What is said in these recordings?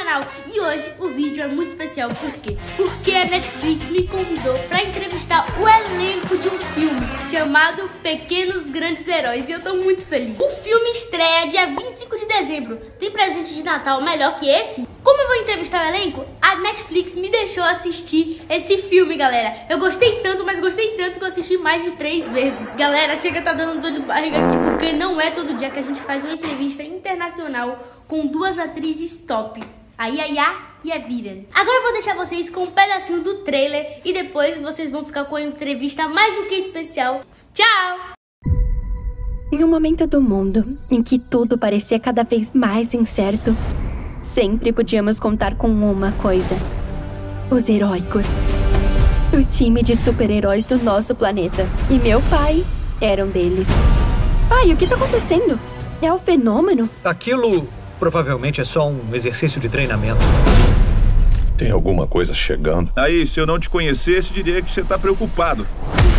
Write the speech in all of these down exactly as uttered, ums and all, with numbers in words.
canal. E hoje o vídeo é muito especial. Por quê? Porque a Netflix me convidou para entrevistar o elenco de um filme chamado Pequenos Grandes Heróis. E eu tô muito feliz. O filme estreia dia vinte e cinco de dezembro. Tem presente de Natal melhor que esse? Como eu vou entrevistar o elenco, a Netflix me deixou assistir esse filme, galera. Eu gostei tanto, mas gostei tanto que eu assisti mais de três vezes. Galera, chega tá dando dor de barriga aqui, porque não é todo dia que a gente faz uma entrevista internacional com duas atrizes top, a Yaya e a Vivian. Agora eu vou deixar vocês com um pedacinho do trailer e depois vocês vão ficar com a entrevista mais do que especial. Tchau! Em um momento do mundo em que tudo parecia cada vez mais incerto, sempre podíamos contar com uma coisa: os heróicos. O time de super-heróis do nosso planeta. E meu pai era um deles. Pai, o que tá acontecendo? É um fenômeno? Aquilo provavelmente é só um exercício de treinamento. Tem alguma coisa chegando? Aí, se eu não te conhecesse, diria que você tá preocupado.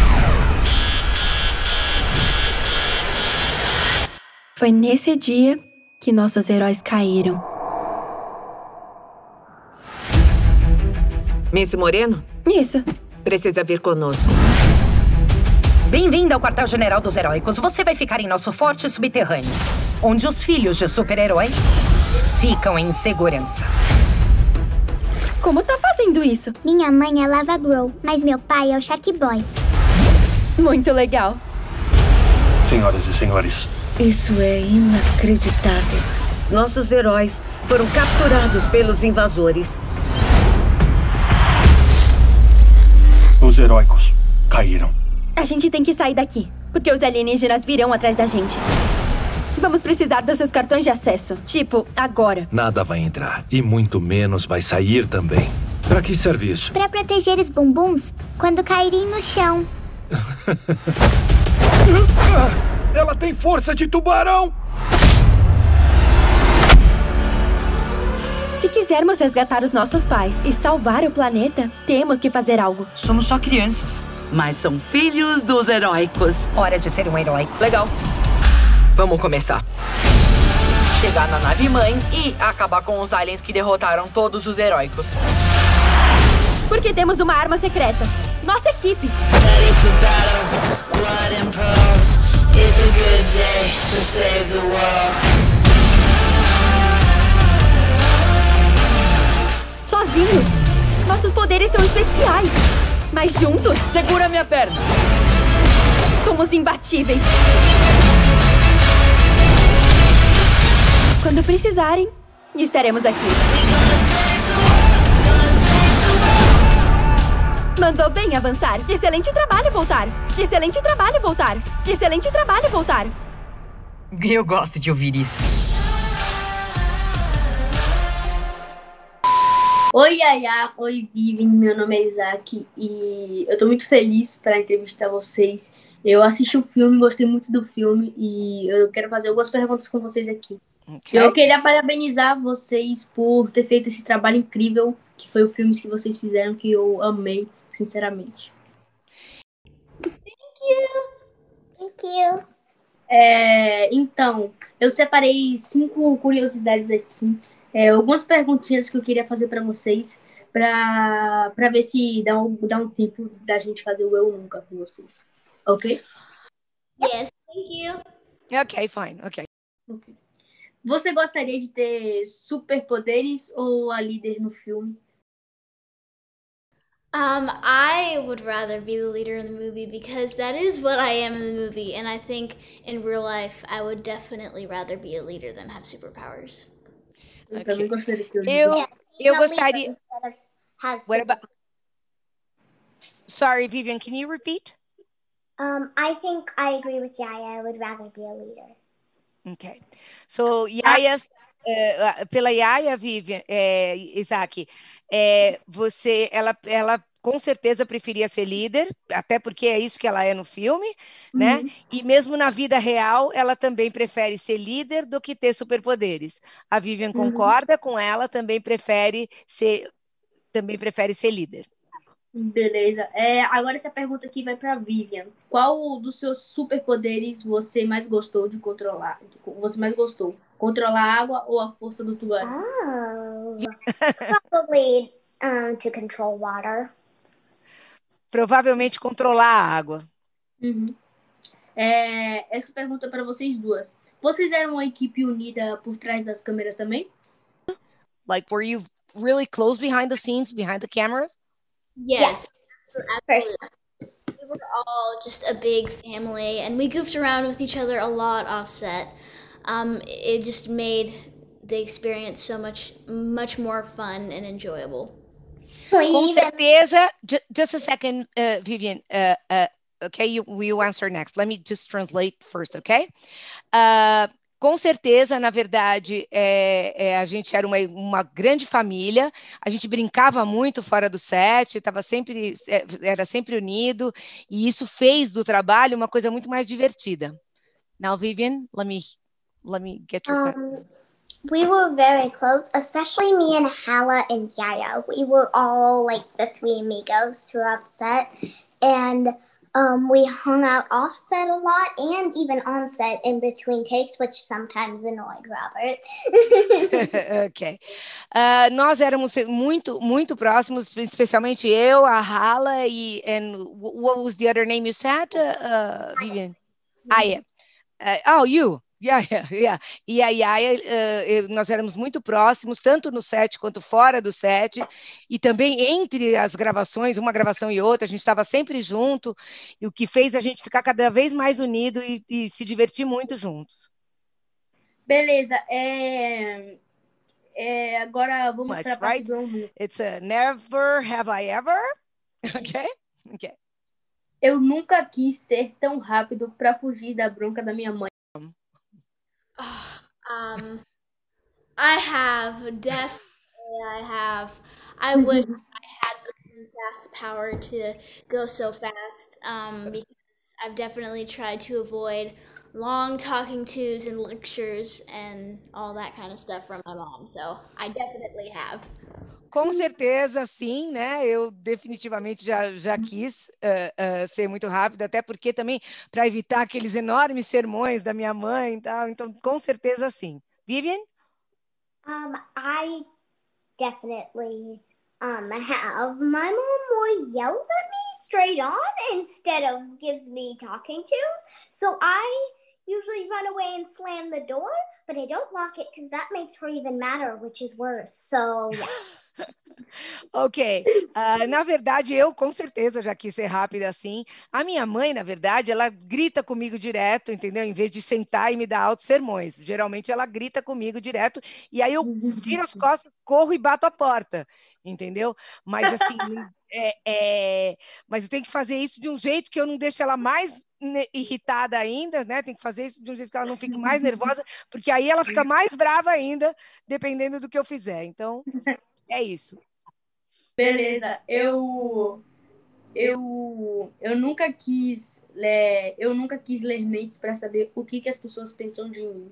Foi nesse dia que nossos heróis caíram. Miss Moreno? Isso. Precisa vir conosco. Bem-vinda ao quartel-general dos heróicos. Você vai ficar em nosso forte subterrâneo, onde os filhos de super-heróis ficam em segurança. Como tá fazendo isso? Minha mãe é Lava Grow, mas meu pai é o Shark Boy. Muito legal. Senhoras e senhores, Isso é inacreditável. Nossos heróis foram capturados pelos invasores. os heróicos caíram. A gente tem que sair daqui, porque os alienígenas virão atrás da gente. Vamos precisar dos seus cartões de acesso. Tipo, agora. Nada vai entrar, e muito menos vai sair também. Pra que serve isso? Pra proteger os bumbuns quando caírem no chão. Ela tem força de tubarão! Se quisermos resgatar os nossos pais e salvar o planeta, temos que fazer algo. Somos só crianças, mas são filhos dos heróicos. Hora de ser um herói. Legal. Vamos começar. Chegar na nave-mãe e acabar com os aliens que derrotaram todos os heróicos. Porque temos uma arma secreta. Nossa equipe. Sozinhos, nossos poderes são especiais. Mas juntos, Segura minha perna. somos imbatíveis. Quando precisarem, estaremos aqui. Mandou bem avançar. Excelente trabalho, voltar. Excelente trabalho, voltar. Excelente trabalho, voltar. Eu gosto de ouvir isso. Oi, Yaya. Oi, Vivian. Meu nome é Isaac e eu tô muito feliz para entrevistar vocês. Eu assisti o filme, gostei muito do filme e eu quero fazer algumas perguntas com vocês aqui. Okay. Eu queria parabenizar vocês por ter feito esse trabalho incrível, que foi o filme que vocês fizeram, que eu amei, sinceramente. Thank you. É, então, eu separei cinco curiosidades aqui, é, algumas perguntinhas que eu queria fazer para vocês, para para ver se dá um, dá um tempo da gente fazer o Eu Nunca com vocês. Ok? Yes, thank you. Ok, fine, ok. Ok. Você gostaria de ter superpoderes ou a líder no filme? Um, I would rather be the leader in the movie because that is what I am in the movie, and I think in real life I would definitely rather be a leader than have superpowers. Eu Ok. também gostaria de ter. Eu, eu Not gostaria... leader instead of have What super- about... Sorry, Vivian, can you repeat? Um, I think I agree with Yaya. I would rather be a leader. Ok. So, Yaya, eh, pela Yaya, Vivian, eh, Isaac, eh, você, ela, ela com certeza preferia ser líder, até porque é isso que ela é no filme, né? Uhum. E mesmo na vida real, ela também prefere ser líder do que ter superpoderes. A Vivian Uhum. concorda com ela, também prefere ser, também prefere ser líder. Beleza. É, agora essa pergunta aqui vai para Vivian. Qual dos seus superpoderes você mais gostou de controlar? Você mais gostou? Controlar a água ou a força do tubarão? Oh. Probably um, to control water. Provavelmente controlar a água. Uhum. É, essa pergunta é para vocês duas. Vocês eram uma equipe unida por trás das câmeras também? Like, were you really close behind the scenes, behind the cameras? Yes, absolutely. We were all just a big family, and we goofed around with each other a lot off set. Um, it just made the experience so much, much more fun and enjoyable. Com certeza, ju- just a second, uh, Vivian. Uh, uh, okay, you, you answer next. Let me just translate first, okay? Uh, com certeza, na verdade, é, é, a gente era uma, uma grande família, a gente brincava muito fora do set, tava sempre, é, era sempre unido, e isso fez do trabalho uma coisa muito mais divertida. Now, Vivian, let me, let me get your... Um, we were very close, especially me and Hala and Yaya. We were all like the three amigos throughout set, and um, we hung out off set a lot and even on set in between takes, which sometimes annoyed Robert. Ok. Uh, nós éramos muito, muito próximos, especialmente eu, a Hala e... And what was the other name you said, uh, Vivian? Aya. Uh, oh, you. Yeah, yeah, yeah. E a Yaya, uh, nós éramos muito próximos, tanto no set quanto fora do set, e também entre as gravações, uma gravação e outra, a gente estava sempre junto, e o que fez a gente ficar cada vez mais unido e, e se divertir muito juntos. Beleza, é... é agora vamos Much, para a parte right? do almoço. It's a never have I ever. Okay? Okay. Eu nunca quis ser tão rápido para fugir da bronca da minha mãe. Um, I have, definitely I have. I wish I had the fast power to go so fast, um, because I've definitely tried to avoid long talking tos and lectures and all that kind of stuff from my mom, so I definitely have. Com certeza, sim, né? Eu definitivamente já, já quis uh, uh, ser muito rápida, até porque também para evitar aqueles enormes sermões da minha mãe e tal. Então, com certeza, sim. Vivian? Um, I definitely um have. My mom more yells at me straight on instead of gives me talking tos. So I usually run away and slam the door, but I don't lock it because that makes her even madder, which is worse. So, yeah. Ok, uh, na verdade eu com certeza já quis ser rápida assim. A minha mãe, na verdade, ela grita comigo direto, entendeu? Em vez de sentar e me dar altos sermões. Geralmente ela grita comigo direto e aí eu viro as costas, corro e bato a porta, entendeu? Mas assim, é, é... mas eu tenho que fazer isso de um jeito que eu não deixe ela mais irritada ainda, né? Tem que fazer isso de um jeito que ela não fique mais nervosa, porque aí ela fica mais brava ainda, dependendo do que eu fizer. Então, é isso. Beleza, eu eu eu nunca quis ler, eu nunca quis ler mentes para saber o que que as pessoas pensam de mim.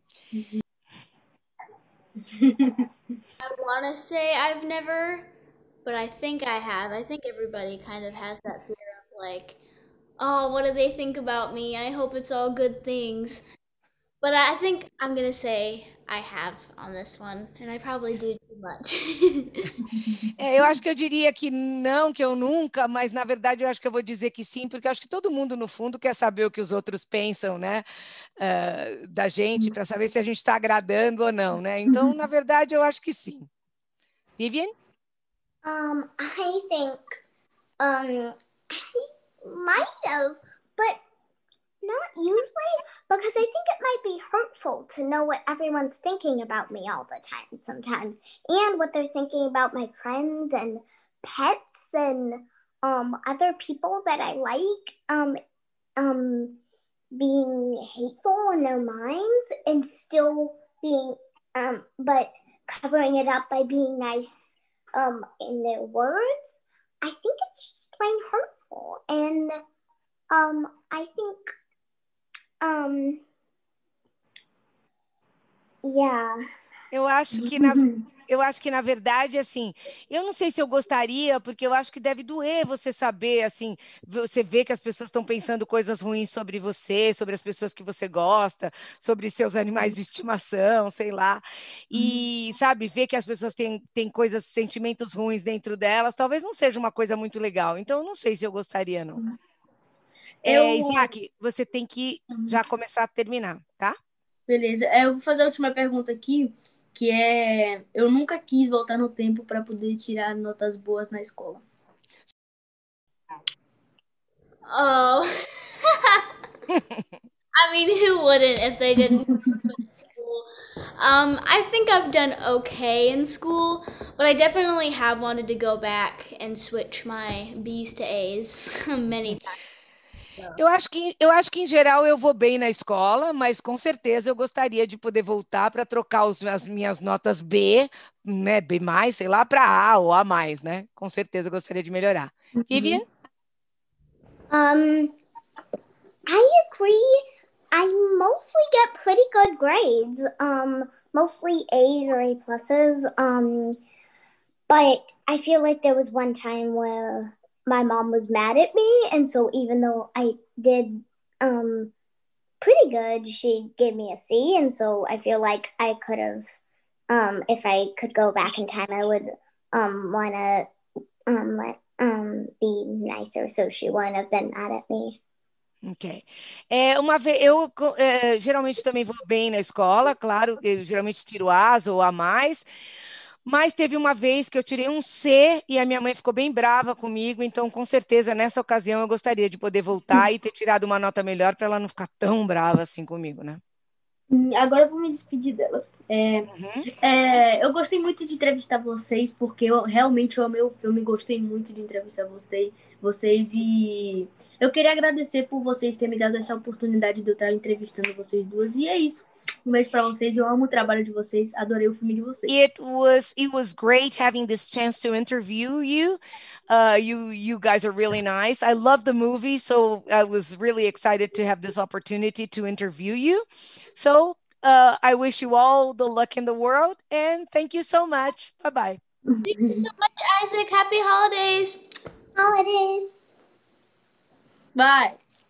I want to say I've never, but I think I have. I think everybody kind of has that fear of like, oh, what do they think about me? I hope it's all good things. But I think I'm going to say I have on this one, and I probably do too much. É, eu acho que eu diria que não, que eu nunca, mas na verdade eu acho que eu vou dizer que sim, porque eu acho que todo mundo no fundo quer saber o que os outros pensam, né, uh, da gente, para saber se a gente está agradando ou não, né? Então, na verdade, eu acho que sim. Vivian? Um, I think um I might have, but not usually, because I think it might be hurtful to know what everyone's thinking about me all the time sometimes, and what they're thinking about my friends and pets and um, other people that I like um, um, being hateful in their minds and still being, um, but covering it up by being nice um, in their words. I think it's just plain hurtful, and um, I think Um, yeah. Eu acho que na, eu acho que, na verdade, assim, eu não sei se eu gostaria, porque eu acho que deve doer você saber, assim, você vê que as pessoas estão pensando coisas ruins sobre você, sobre as pessoas que você gosta, sobre seus animais de estimação, sei lá. E, sabe, ver que as pessoas têm, têm coisas, sentimentos ruins dentro delas, talvez não seja uma coisa muito legal. Então, eu não sei se eu gostaria, não. É, Eu. Isaac, você tem que já começar a terminar, tá? Beleza. É, eu vou fazer a última pergunta aqui, que é: eu nunca quis voltar no tempo para poder tirar notas boas na escola. Oh. I mean, who wouldn't if they didn't? Um, I think I've done okay in school, but I definitely have wanted to go back and switch my B's to A's many times. Eu acho que, eu acho que, em geral, eu vou bem na escola, mas com certeza eu gostaria de poder voltar para trocar os, as minhas notas B, né, B mais, sei lá, para A ou A mais, né? Com certeza eu gostaria de melhorar. Vivian? Um, I agree. I mostly get pretty good grades. Um, mostly A's or A pluses. Um, but I feel like there was one time where my mom was mad at me, and so even though I did um pretty good, she gave me a C, and so I feel like I could have, um, if I could go back in time, I would um want to um let um be nicer, so she wouldn't have been mad at me. Ok. É, uma vez, eu co- é, geralmente também vou bem na escola, claro, eu geralmente tiro As ou A mais, mas teve uma vez que eu tirei um C e a minha mãe ficou bem brava comigo, então com certeza nessa ocasião eu gostaria de poder voltar e ter tirado uma nota melhor para ela não ficar tão brava assim comigo, né? Hum, Agora eu vou me despedir delas. É, é, eu gostei muito de entrevistar vocês, porque eu realmente eu amei o filme, gostei muito de entrevistar você- vocês e eu queria agradecer por vocês terem me dado essa oportunidade de eu estar entrevistando vocês duas. E é isso. Um beijo pra vocês, eu amo o trabalho de vocês, adorei o filme de vocês. It was it was great having this chance to interview you. Uh, you you guys are really nice. I love the movie, so I was really excited to have this opportunity to interview you. So uh, I wish you all the luck in the world, and thank you so much. Bye bye. Thank you so much, Isaac. Happy holidays. Holidays. Bye!